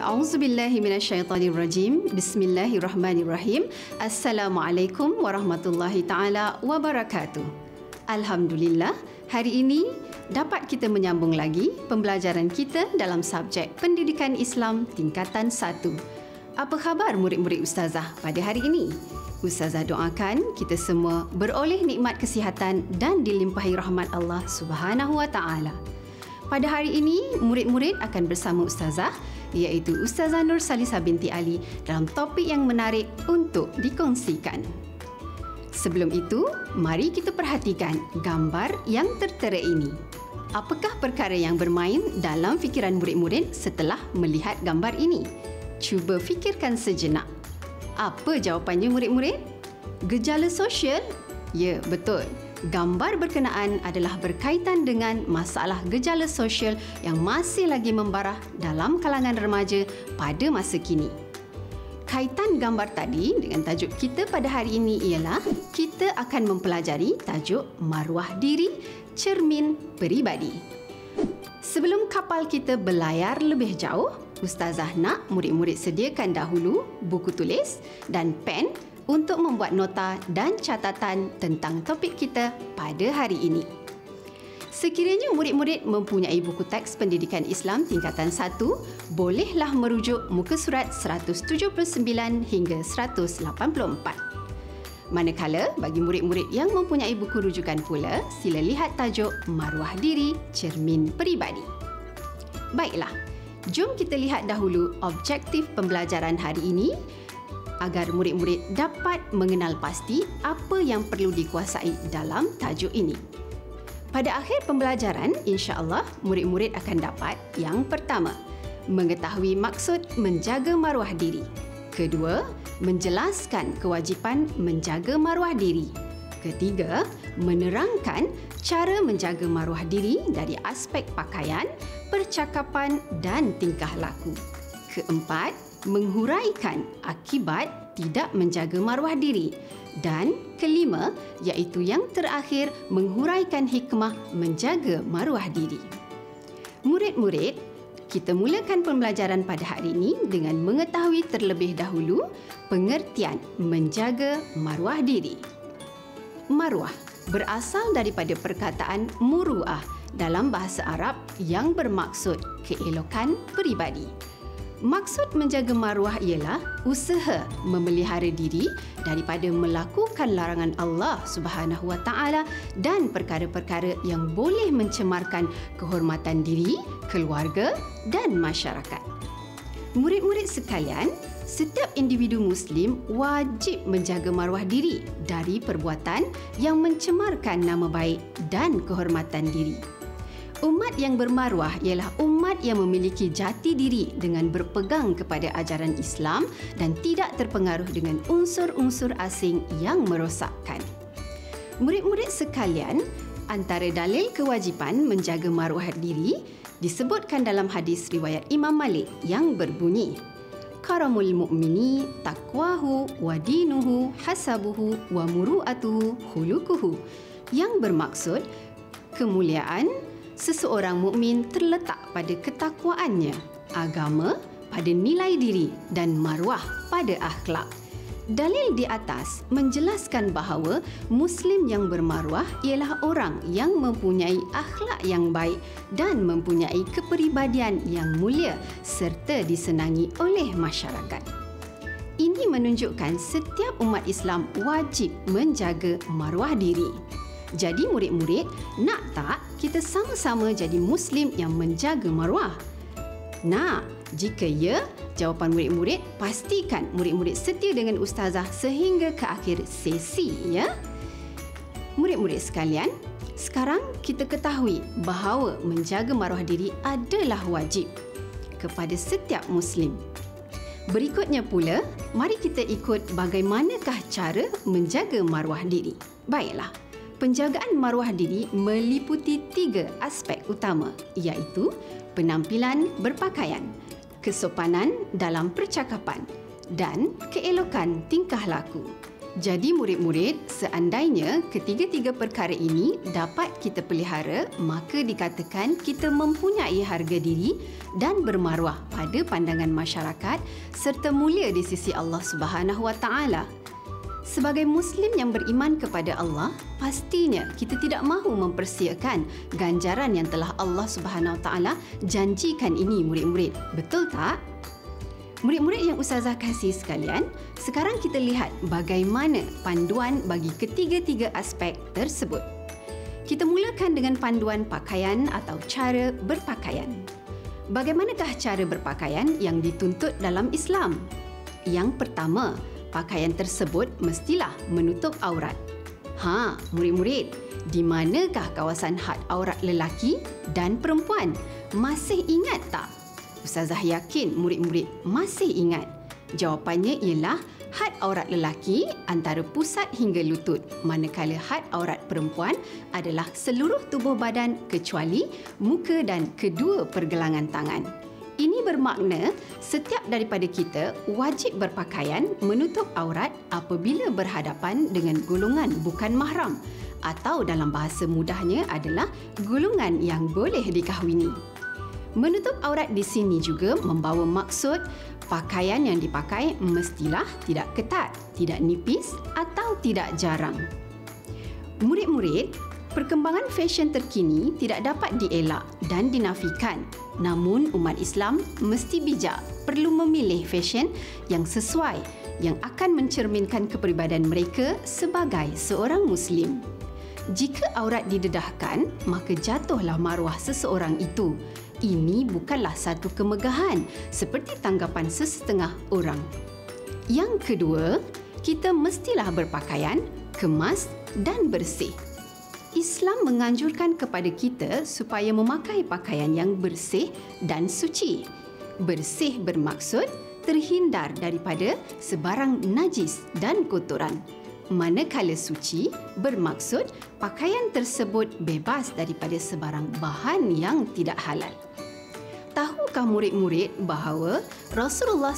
A'udzubillahi minasyaitonirrajim. Bismillahirrahmanirrahim. Assalamualaikum warahmatullahi taala wabarakatuh. Alhamdulillah, hari ini dapat kita menyambung lagi pembelajaran kita dalam subjek Pendidikan Islam tingkatan 1. Apa khabar murid-murid ustazah pada hari ini? Ustazah doakan kita semua beroleh nikmat kesihatan dan dilimpahi rahmat Allah Subhanahu wa taala. Pada hari ini, murid-murid akan bersama ustazah, iaitu Ustazah Nur Salisah binti Ali dalam topik yang menarik untuk dikongsikan. Sebelum itu, mari kita perhatikan gambar yang tertera ini. Apakah perkara yang bermain dalam fikiran murid-murid setelah melihat gambar ini? Cuba fikirkan sejenak. Apa jawapannya murid-murid? Gejala sosial? Ya, betul. Gambar berkenaan adalah berkaitan dengan masalah gejala sosial yang masih lagi membarah dalam kalangan remaja pada masa kini. Kaitan gambar tadi dengan tajuk kita pada hari ini ialah kita akan mempelajari tajuk maruah diri, cermin peribadi. Sebelum kapal kita berlayar lebih jauh, Ustazah nak murid-murid sediakan dahulu buku tulis dan pen untuk membuat nota dan catatan tentang topik kita pada hari ini. Sekiranya murid-murid mempunyai buku teks pendidikan Islam tingkatan 1, bolehlah merujuk muka surat 179 hingga 184. Manakala bagi murid-murid yang mempunyai buku rujukan pula, sila lihat tajuk Maruah Diri, Cermin Peribadi. Baiklah, jom kita lihat dahulu objektif pembelajaran hari ini agar murid-murid dapat mengenal pasti apa yang perlu dikuasai dalam tajuk ini. Pada akhir pembelajaran, insya-Allah murid-murid akan dapat yang pertama, mengetahui maksud menjaga maruah diri. Kedua, menjelaskan kewajipan menjaga maruah diri. Ketiga, menerangkan cara menjaga maruah diri dari aspek pakaian, percakapan dan tingkah laku. Keempat, menghuraikan akibat tidak menjaga maruah diri. Dan kelima, iaitu yang terakhir, menghuraikan hikmah menjaga maruah diri. Murid-murid, kita mulakan pembelajaran pada hari ini dengan mengetahui terlebih dahulu pengertian menjaga maruah diri. Maruah berasal daripada perkataan muru'ah dalam bahasa Arab yang bermaksud keelokan peribadi. Maksud menjaga maruah ialah usaha memelihara diri daripada melakukan larangan Allah Subhanahu wa taala dan perkara-perkara yang boleh mencemarkan kehormatan diri, keluarga dan masyarakat. Murid-murid sekalian, setiap individu Muslim wajib menjaga maruah diri dari perbuatan yang mencemarkan nama baik dan kehormatan diri. Umat yang bermaruah ialah umat yang memiliki jati diri dengan berpegang kepada ajaran Islam dan tidak terpengaruh dengan unsur-unsur asing yang merosakkan. Murid-murid sekalian, antara dalil kewajipan menjaga maruah diri disebutkan dalam hadis riwayat Imam Malik yang berbunyi, Karamul mu'mini taqwahu wa dinuhu hasabuhu wa muru'atuhu khuluquhu, yang bermaksud kemuliaan seseorang mukmin terletak pada ketakwaannya, agama pada nilai diri dan maruah pada akhlak. Dalil di atas menjelaskan bahawa Muslim yang bermaruah ialah orang yang mempunyai akhlak yang baik dan mempunyai kepribadian yang mulia serta disenangi oleh masyarakat. Ini menunjukkan setiap umat Islam wajib menjaga maruah diri. Jadi murid-murid, nak tak kita sama-sama jadi Muslim yang menjaga maruah? Nak? Jika ya, jawapan murid-murid, pastikan murid-murid setia dengan ustazah sehingga ke akhir sesi, ya. Murid-murid sekalian, sekarang kita ketahui bahawa menjaga maruah diri adalah wajib kepada setiap Muslim. Berikutnya pula, mari kita ikut bagaimanakah cara menjaga maruah diri. Baiklah. Penjagaan maruah diri meliputi 3 aspek utama, iaitu penampilan berpakaian, kesopanan dalam percakapan dan keelokan tingkah laku. Jadi murid-murid, seandainya ketiga-tiga perkara ini dapat kita pelihara, maka dikatakan kita mempunyai harga diri dan bermaruah pada pandangan masyarakat serta mulia di sisi Allah Subhanahu Wa Taala. Sebagai Muslim yang beriman kepada Allah, pastinya kita tidak mahu mempersiakan ganjaran yang telah Allah Subhanahu Wa Taala janjikan ini, murid-murid. Betul tak? Murid-murid yang Ustazah kasih sekalian, sekarang kita lihat bagaimana panduan bagi ketiga-tiga aspek tersebut. Kita mulakan dengan panduan pakaian atau cara berpakaian. Bagaimanakah cara berpakaian yang dituntut dalam Islam? Yang pertama, pakaian tersebut mestilah menutup aurat. Murid-murid, di manakah kawasan had aurat lelaki dan perempuan? Masih ingat tak? Ustazah yakin murid-murid masih ingat. Jawapannya ialah had aurat lelaki antara pusat hingga lutut, manakala had aurat perempuan adalah seluruh tubuh badan kecuali muka dan kedua pergelangan tangan. Ini bermakna setiap daripada kita wajib berpakaian menutup aurat apabila berhadapan dengan golongan bukan mahram atau dalam bahasa mudahnya adalah golongan yang boleh dikahwini. Menutup aurat di sini juga membawa maksud pakaian yang dipakai mestilah tidak ketat, tidak nipis atau tidak jarang. Murid-murid, perkembangan fashion terkini tidak dapat dielak dan dinafikan. Namun umat Islam mesti bijak, perlu memilih fashion yang sesuai, yang akan mencerminkan kepribadian mereka sebagai seorang Muslim. Jika aurat didedahkan, maka jatuhlah maruah seseorang itu. Ini bukanlah satu kemegahan seperti tanggapan sesetengah orang. Yang kedua, kita mestilah berpakaian kemas dan bersih. Islam menganjurkan kepada kita supaya memakai pakaian yang bersih dan suci. Bersih bermaksud terhindar daripada sebarang najis dan kotoran. Manakala suci bermaksud pakaian tersebut bebas daripada sebarang bahan yang tidak halal. Tahukah murid-murid bahawa Rasulullah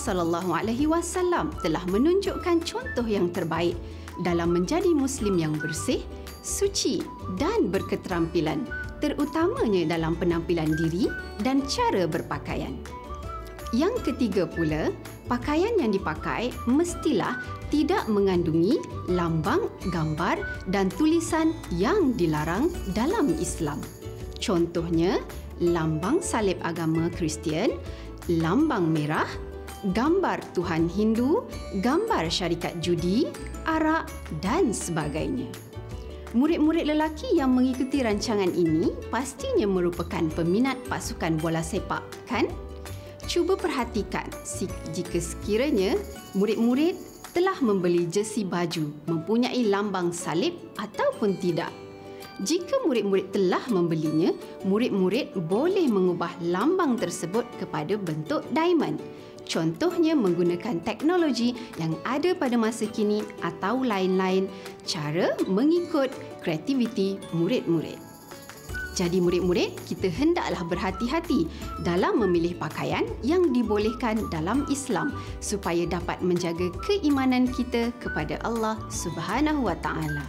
SAW telah menunjukkan contoh yang terbaik dalam menjadi Muslim yang bersih, suci dan berketerampilan, terutamanya dalam penampilan diri dan cara berpakaian. Yang ketiga pula, pakaian yang dipakai mestilah tidak mengandungi lambang, gambar dan tulisan yang dilarang dalam Islam. Contohnya, lambang salib agama Kristian, lambang merah, gambar Tuhan Hindu, gambar syarikat judi, arak dan sebagainya. Murid-murid lelaki yang mengikuti rancangan ini pastinya merupakan peminat pasukan bola sepak, kan? Cuba perhatikan jika sekiranya murid-murid telah membeli jersey baju mempunyai lambang salib ataupun tidak. Jika murid-murid telah membelinya, murid-murid boleh mengubah lambang tersebut kepada bentuk diamond. Contohnya menggunakan teknologi yang ada pada masa kini atau lain-lain cara mengikut kreativiti murid-murid. Jadi murid-murid, kita hendaklah berhati-hati dalam memilih pakaian yang dibolehkan dalam Islam supaya dapat menjaga keimanan kita kepada Allah Subhanahu Wa Taala.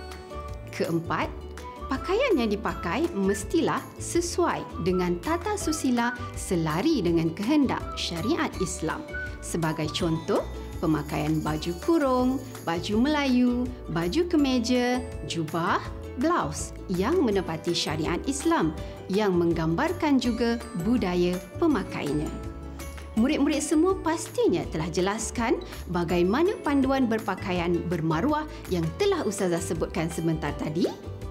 Keempat, pakaian yang dipakai mestilah sesuai dengan tata susila selari dengan kehendak syariat Islam. Sebagai contoh, pemakaian baju kurung, baju Melayu, baju kemeja, jubah, blouse yang menepati syariat Islam yang menggambarkan juga budaya pemakaiannya. Murid-murid semua pastinya telah jelaskan bagaimana panduan berpakaian bermaruah yang telah Ustazah sebutkan sebentar tadi.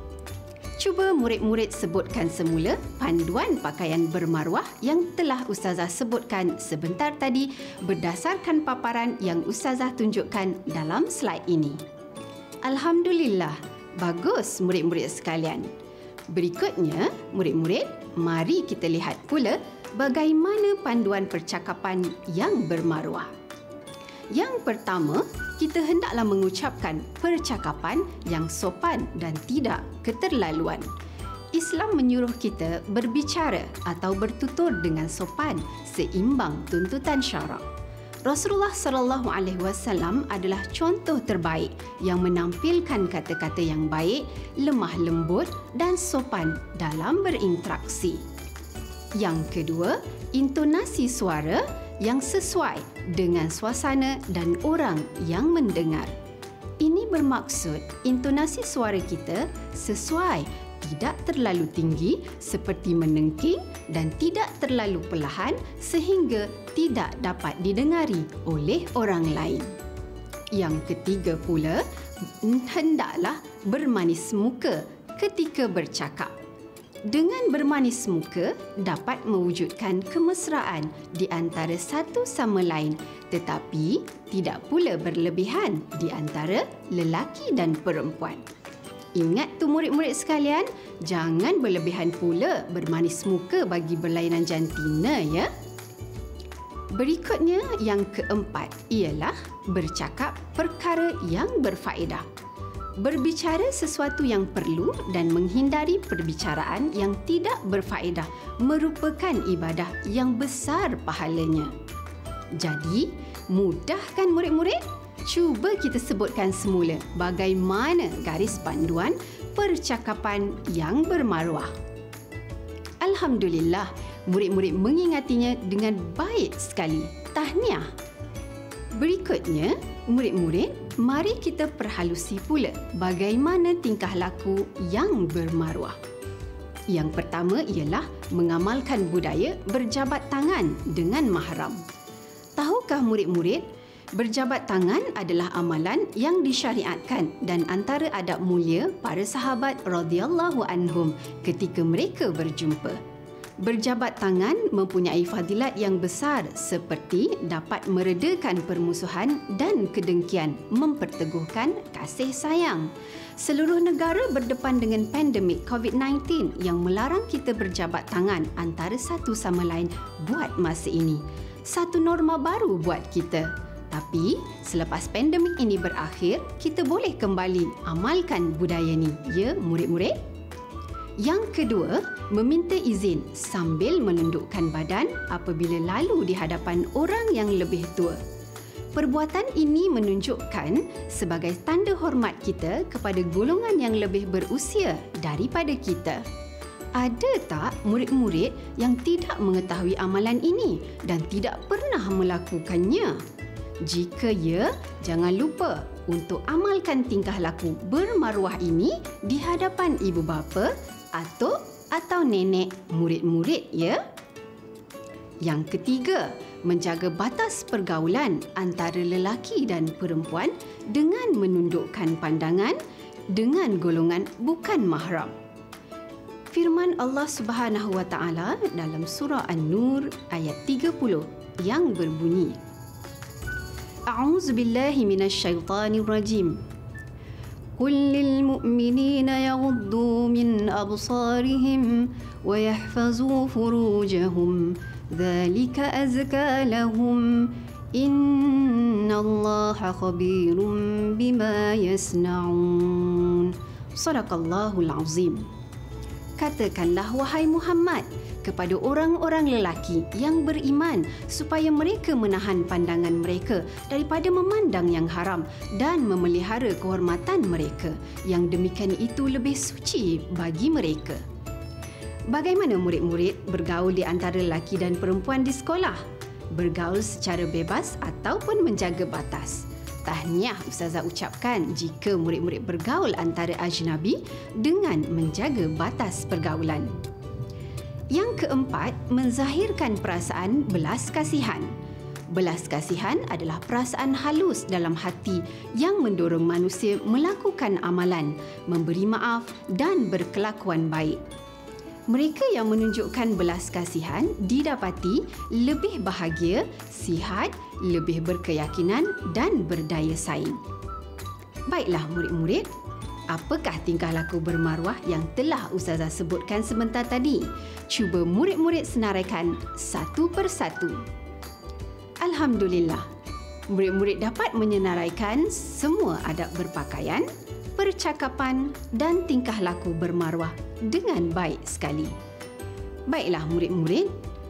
Cuba murid-murid sebutkan semula panduan pakaian bermaruah yang telah Ustazah sebutkan sebentar tadi berdasarkan paparan yang Ustazah tunjukkan dalam slide ini. Alhamdulillah, bagus murid-murid sekalian. Berikutnya, murid-murid, mari kita lihat pula bagaimana panduan percakapan yang bermaruah. Yang pertama, kita hendaklah mengucapkan percakapan yang sopan dan tidak keterlaluan. Islam menyuruh kita berbicara atau bertutur dengan sopan seimbang tuntutan syarak. Rasulullah sallallahu alaihi wasallam adalah contoh terbaik yang menampilkan kata-kata yang baik, lemah lembut dan sopan dalam berinteraksi. Yang kedua, intonasi suara yang sesuai dengan suasana dan orang yang mendengar. Ini bermaksud intonasi suara kita sesuai, tidak terlalu tinggi seperti menengking dan tidak terlalu perlahan sehingga tidak dapat didengari oleh orang lain. Yang ketiga pula, hendaklah bermanis muka ketika bercakap. Dengan bermanis muka dapat mewujudkan kemesraan di antara satu sama lain, tetapi tidak pula berlebihan di antara lelaki dan perempuan. Ingat tu murid-murid sekalian, jangan berlebihan pula bermanis muka bagi berlainan jantina ya. Berikutnya yang keempat ialah bercakap perkara yang berfaedah. Berbicara sesuatu yang perlu dan menghindari perbicaraan yang tidak berfaedah merupakan ibadah yang besar pahalanya. Jadi, mudahkan murid-murid? Cuba kita sebutkan semula bagaimana garis panduan percakapan yang bermaruah. Alhamdulillah, murid-murid mengingatinya dengan baik sekali. Tahniah. Berikutnya, murid-murid, mari kita perhalusi pula bagaimana tingkah laku yang bermaruah. Yang pertama ialah mengamalkan budaya berjabat tangan dengan mahram. Tahukah murid-murid, berjabat tangan adalah amalan yang disyariatkan dan antara adab mulia para sahabat radhiyallahu anhum ketika mereka berjumpa. Berjabat tangan mempunyai fadilat yang besar seperti dapat meredakan permusuhan dan kedengkian, memperteguhkan kasih sayang. Seluruh negara berdepan dengan pandemik COVID-19 yang melarang kita berjabat tangan antara satu sama lain buat masa ini. Satu norma baru buat kita. Tapi, selepas pandemik ini berakhir, kita boleh kembali amalkan budaya ni, ya murid-murid? Yang kedua, meminta izin sambil menundukkan badan apabila lalu di hadapan orang yang lebih tua. Perbuatan ini menunjukkan sebagai tanda hormat kita kepada golongan yang lebih berusia daripada kita. Ada tak murid-murid yang tidak mengetahui amalan ini dan tidak pernah melakukannya? Jika ya, jangan lupa untuk amalkan tingkah laku bermaruah ini di hadapan ibu bapa atau nenek murid-murid ya. Yang ketiga, menjaga batas pergaulan antara lelaki dan perempuan dengan menundukkan pandangan dengan golongan bukan mahram. Firman Allah Subhanahu wa taala dalam surah An-Nur ayat 30 yang berbunyi, A'udzu billahi minasyaitonir rajim. Qul lil mu'minina yaghuddu min absarihim wa yahfazu furujahum dzalika azka lahum innallaha khabirum bima yasnaun. Shadaqallahul azim. Katakanlah wahai Muhammad kepada orang-orang lelaki yang beriman supaya mereka menahan pandangan mereka daripada memandang yang haram dan memelihara kehormatan mereka. Yang demikian itu lebih suci bagi mereka. Bagaimana murid-murid bergaul di antara lelaki dan perempuan di sekolah? Bergaul secara bebas ataupun menjaga batas? Tahniah Ustazah ucapkan jika murid-murid bergaul antara ajnabi dengan menjaga batas pergaulan. Yang keempat, menzahirkan perasaan belas kasihan. Belas kasihan adalah perasaan halus dalam hati yang mendorong manusia melakukan amalan, memberi maaf dan berkelakuan baik. Mereka yang menunjukkan belas kasihan didapati lebih bahagia, sihat, lebih berkeyakinan dan berdaya saing. Baiklah murid-murid, apakah tingkah laku bermaruah yang telah Ustazah sebutkan sebentar tadi? Cuba murid-murid senaraikan satu persatu. Alhamdulillah, murid-murid dapat menyenaraikan semua adab berpakaian, percakapan dan tingkah laku bermaruah dengan baik sekali. Baiklah murid-murid,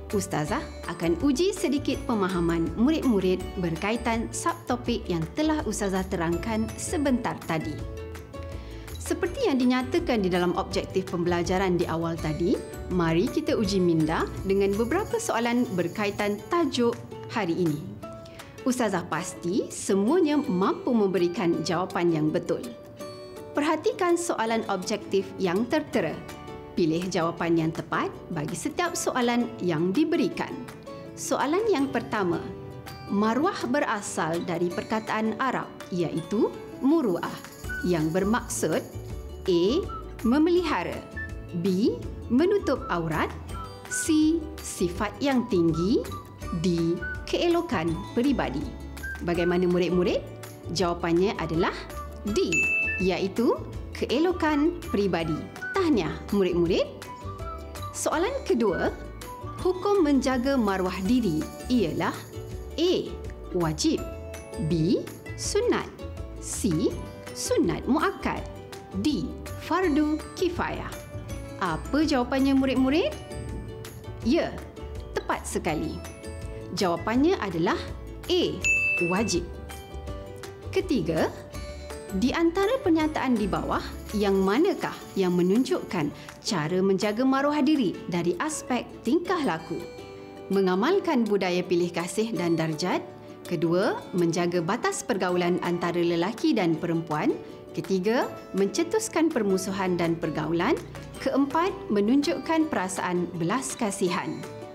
Ustazah akan uji sedikit pemahaman murid-murid berkaitan subtopik yang telah Ustazah terangkan sebentar tadi. Seperti yang dinyatakan di dalam objektif pembelajaran di awal tadi, mari kita uji minda dengan beberapa soalan berkaitan tajuk hari ini. Ustazah pasti semuanya mampu memberikan jawapan yang betul. Perhatikan soalan objektif yang tertera. Pilih jawapan yang tepat bagi setiap soalan yang diberikan. Soalan yang pertama, maruah berasal dari perkataan Arab iaitu muru'ah yang bermaksud A. Memelihara, B. Menutup aurat, C. Sifat yang tinggi, D. Keelokan peribadi. Bagaimana murid-murid? Jawapannya adalah D, iaitu keelokan peribadi. Tahniah murid-murid. Soalan kedua, hukum menjaga maruah diri ialah A. Wajib, B. Sunat, C. Sunat muakkad, D. Fardu kifayah. Apa jawapannya murid-murid? Ya, tepat sekali. Jawapannya adalah A. Wajib. Ketiga, di antara pernyataan di bawah, yang manakah yang menunjukkan cara menjaga maruah diri dari aspek tingkah laku? Mengamalkan budaya pilih kasih dan darjat. Kedua, menjaga batas pergaulan antara lelaki dan perempuan. Ketiga, mencetuskan permusuhan dan pergaulan. Keempat, menunjukkan perasaan belas kasihan.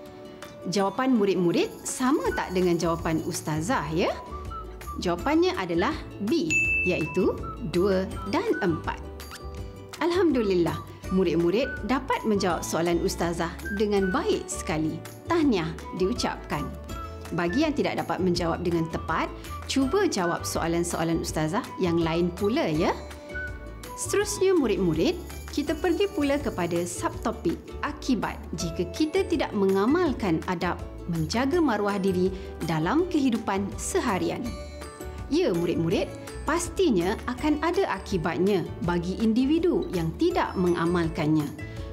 Jawapan murid-murid sama tak dengan jawapan Ustazah, ya? Jawapannya adalah B, iaitu 2 dan 4. Alhamdulillah, murid-murid dapat menjawab soalan Ustazah dengan baik sekali. Tahniah diucapkan. Bagi yang tidak dapat menjawab dengan tepat, cuba jawab soalan-soalan Ustazah yang lain pula, ya. Seterusnya murid-murid, kita pergi pula kepada subtopik akibat jika kita tidak mengamalkan adab menjaga maruah diri dalam kehidupan seharian. Ya murid-murid, pastinya akan ada akibatnya bagi individu yang tidak mengamalkannya.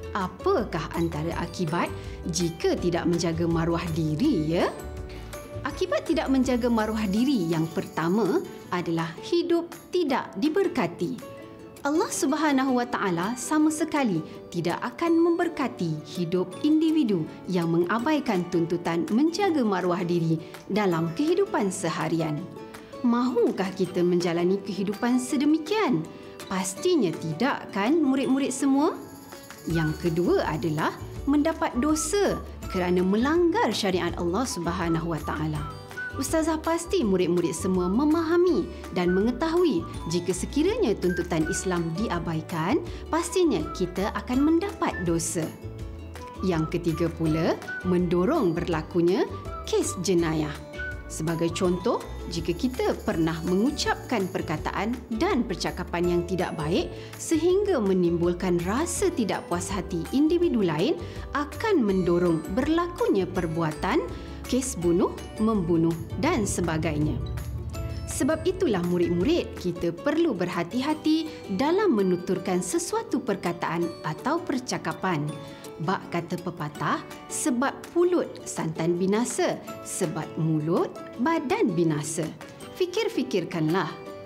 Apakah antara akibat jika tidak menjaga maruah diri, ya? Akibat tidak menjaga maruah diri yang pertama adalah hidup tidak diberkati. Allah Subhanahu Wa Taala sama sekali tidak akan memberkati hidup individu yang mengabaikan tuntutan menjaga maruah diri dalam kehidupan seharian. Mahukah kita menjalani kehidupan sedemikian? Pastinya tidak, kan murid-murid semua? Yang kedua adalah mendapat dosa kerana melanggar syariat Allah Subhanahu Wa Taala. Ustazah pasti murid-murid semua memahami dan mengetahui jika sekiranya tuntutan Islam diabaikan, pastinya kita akan mendapat dosa. Yang ketiga pula, mendorong berlakunya kes jenayah. Sebagai contoh, jika kita pernah mengucapkan perkataan dan percakapan yang tidak baik sehingga menimbulkan rasa tidak puas hati individu lain, akan mendorong berlakunya perbuatan kes bunuh, membunuh dan sebagainya. Sebab itulah murid-murid, kita perlu berhati-hati dalam menuturkan sesuatu perkataan atau percakapan. Bak kata pepatah, sebab pulut santan binasa, sebab mulut badan binasa. Fikir-fikirkanlah.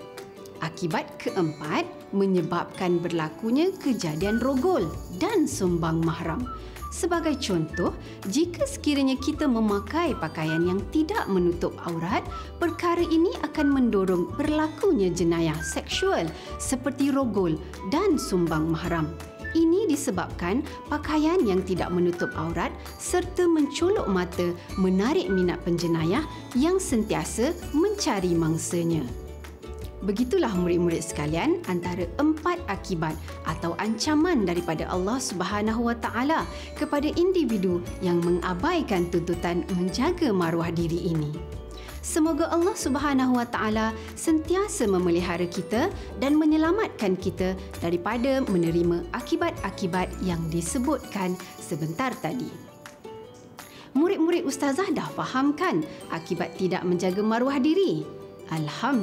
Akibat keempat, menyebabkan berlakunya kejadian rogol dan sumbang mahram. Sebagai contoh, jika sekiranya kita memakai pakaian yang tidak menutup aurat, perkara ini akan mendorong berlakunya jenayah seksual seperti rogol dan sumbang mahram. Ini disebabkan pakaian yang tidak menutup aurat serta mencolok mata menarik minat penjenayah yang sentiasa mencari mangsanya. Begitulah murid-murid sekalian antara 4 akibat atau ancaman daripada Allah Subhanahu Wa Taala kepada individu yang mengabaikan tuntutan menjaga maruah diri ini. Semoga Allah Subhanahu Wa Taala sentiasa memelihara kita dan menyelamatkan kita daripada menerima akibat-akibat yang disebutkan sebentar tadi. Murid-murid Ustazah dah faham kan akibat tidak menjaga maruah diri?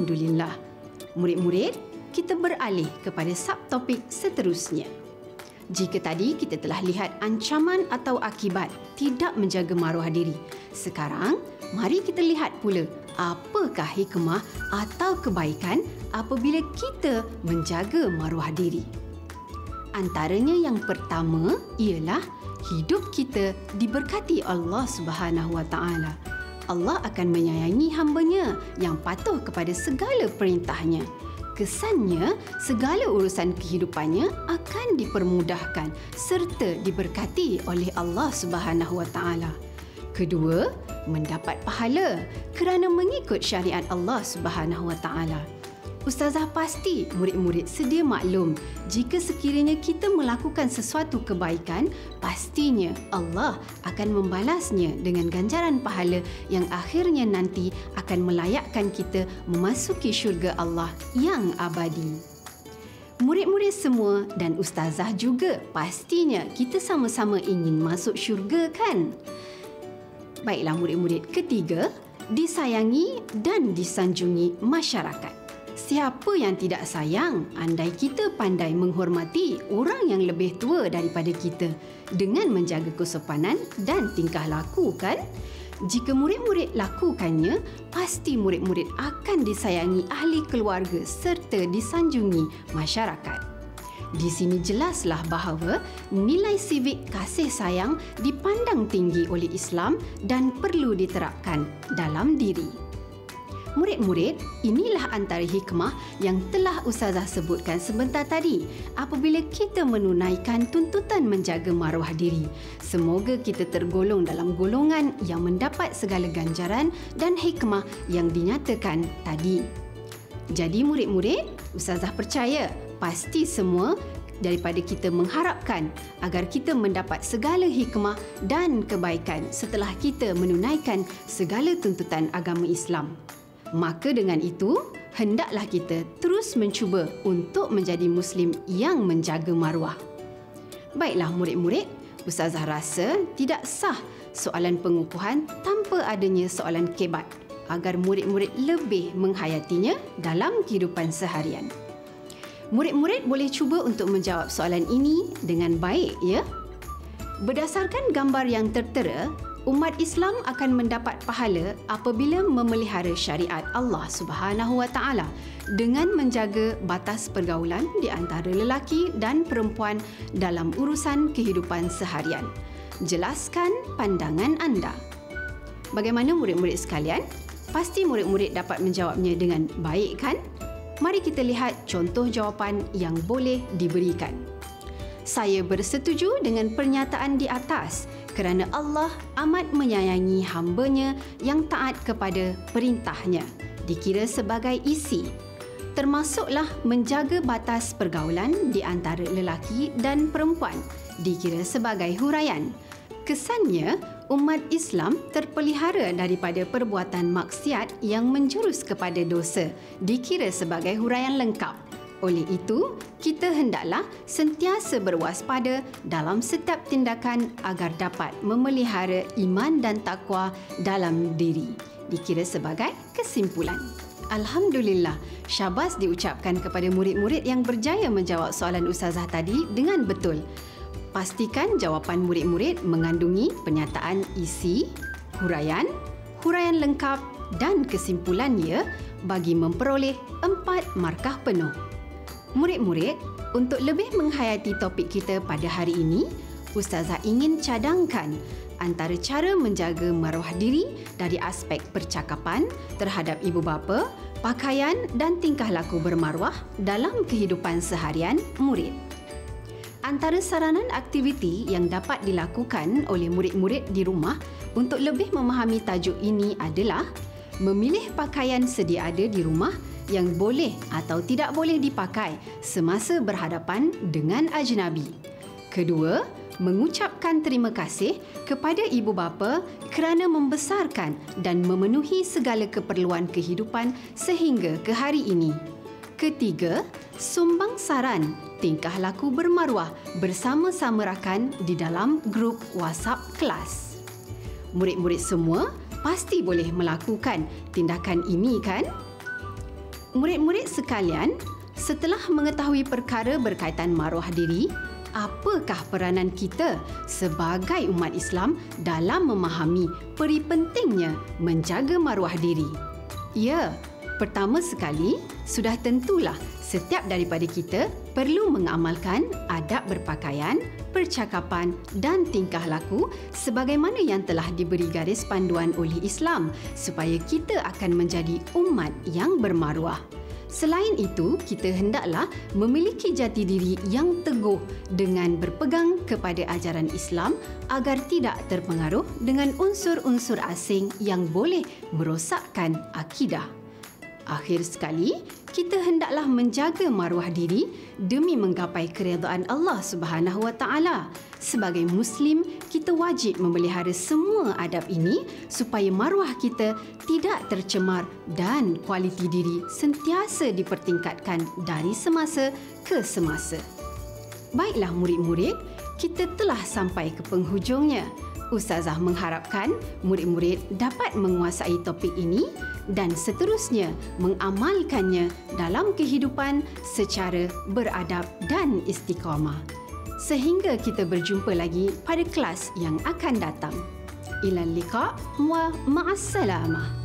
Alhamdulillah. Murid-murid, kita beralih kepada subtopik seterusnya. Jika tadi kita telah lihat ancaman atau akibat tidak menjaga maruah diri, sekarang mari kita lihat pula apakah hikmah atau kebaikan apabila kita menjaga maruah diri. Antaranya yang pertama ialah hidup kita diberkati Allah Subhanahu Wa Taala. Allah akan menyayangi hamba-Nya yang patuh kepada segala perintahnya. Kesannya, segala urusan kehidupannya akan dipermudahkan serta diberkati oleh Allah Subhanahu Wa Taala. Kedua, mendapat pahala kerana mengikut syariat Allah Subhanahu Wa Taala. Ustazah pasti murid-murid sedia maklum jika sekiranya kita melakukan sesuatu kebaikan, pastinya Allah akan membalasnya dengan ganjaran pahala yang akhirnya nanti akan melayakkan kita memasuki syurga Allah yang abadi. Murid-murid semua dan ustazah juga pastinya kita sama-sama ingin masuk syurga, kan? Baiklah murid-murid, ketiga, disayangi dan disanjungi masyarakat. Siapa yang tidak sayang andai kita pandai menghormati orang yang lebih tua daripada kita dengan menjaga kesopanan dan tingkah laku, kan? Jika murid-murid lakukannya, pasti murid-murid akan disayangi ahli keluarga serta disanjungi masyarakat. Di sini jelaslah bahawa nilai sivik kasih sayang dipandang tinggi oleh Islam dan perlu diterapkan dalam diri. Murid-murid, inilah antara hikmah yang telah Ustazah sebutkan sebentar tadi apabila kita menunaikan tuntutan menjaga maruah diri. Semoga kita tergolong dalam golongan yang mendapat segala ganjaran dan hikmah yang dinyatakan tadi. Jadi murid-murid, Ustazah percaya pasti semua daripada kita mengharapkan agar kita mendapat segala hikmah dan kebaikan setelah kita menunaikan segala tuntutan agama Islam. Maka dengan itu, hendaklah kita terus mencuba untuk menjadi Muslim yang menjaga maruah. Baiklah murid-murid, Ustazah rasa tidak sah soalan pengukuhan tanpa adanya soalan kebat agar murid-murid lebih menghayatinya dalam kehidupan seharian. Murid-murid boleh cuba untuk menjawab soalan ini dengan baik, ya? Berdasarkan gambar yang tertera, umat Islam akan mendapat pahala apabila memelihara syariat Allah Subhanahu Wa Taala dengan menjaga batas pergaulan di antara lelaki dan perempuan dalam urusan kehidupan seharian. Jelaskan pandangan anda. Bagaimana murid-murid sekalian? Pasti murid-murid dapat menjawabnya dengan baik, kan? Mari kita lihat contoh jawapan yang boleh diberikan. Saya bersetuju dengan pernyataan di atas kerana Allah amat menyayangi hamba-Nya yang taat kepada perintahnya, dikira sebagai isi. Termasuklah menjaga batas pergaulan di antara lelaki dan perempuan, dikira sebagai huraian. Kesannya, umat Islam terpelihara daripada perbuatan maksiat yang menjurus kepada dosa, dikira sebagai huraian lengkap. Oleh itu, kita hendaklah sentiasa berwaspada dalam setiap tindakan agar dapat memelihara iman dan takwa dalam diri. Dikira sebagai kesimpulan. Alhamdulillah, syabas diucapkan kepada murid-murid yang berjaya menjawab soalan Ustazah tadi dengan betul. Pastikan jawapan murid-murid mengandungi pernyataan isi, huraian lengkap dan kesimpulan, ya, bagi memperoleh 4 markah penuh. Murid-murid, untuk lebih menghayati topik kita pada hari ini, Ustazah ingin cadangkan antara cara menjaga maruah diri dari aspek percakapan terhadap ibu bapa, pakaian dan tingkah laku bermaruah dalam kehidupan seharian murid. Antara saranan aktiviti yang dapat dilakukan oleh murid-murid di rumah untuk lebih memahami tajuk ini adalah memilih pakaian sedia ada di rumah yang boleh atau tidak boleh dipakai semasa berhadapan dengan ajnabi. Kedua, mengucapkan terima kasih kepada ibu bapa kerana membesarkan dan memenuhi segala keperluan kehidupan sehingga ke hari ini. Ketiga, sumbang saran tingkah laku bermaruah bersama-sama rakan di dalam grup WhatsApp kelas. Murid-murid semua pasti boleh melakukan tindakan ini, kan? Murid-murid sekalian, setelah mengetahui perkara berkaitan maruah diri, apakah peranan kita sebagai umat Islam dalam memahami peri pentingnya menjaga maruah diri? Ya, pertama sekali, sudah tentulah setiap daripada kita perlu mengamalkan adab berpakaian, percakapan dan tingkah laku sebagaimana yang telah diberi garis panduan oleh Islam supaya kita akan menjadi umat yang bermaruah. Selain itu, kita hendaklah memiliki jati diri yang teguh dengan berpegang kepada ajaran Islam agar tidak terpengaruh dengan unsur-unsur asing yang boleh merosakkan akidah. Akhir sekali, kita hendaklah menjaga maruah diri demi menggapai keredaan Allah Subhanahu Wa Taala. Sebagai Muslim, kita wajib memelihara semua adab ini supaya maruah kita tidak tercemar dan kualiti diri sentiasa dipertingkatkan dari semasa ke semasa. Baiklah murid-murid, kita telah sampai ke penghujungnya. Ustazah mengharapkan murid-murid dapat menguasai topik ini dan seterusnya mengamalkannya dalam kehidupan secara beradab dan istiqamah. Sehingga kita berjumpa lagi pada kelas yang akan datang. Ilal liqa' wa ma'assalamah.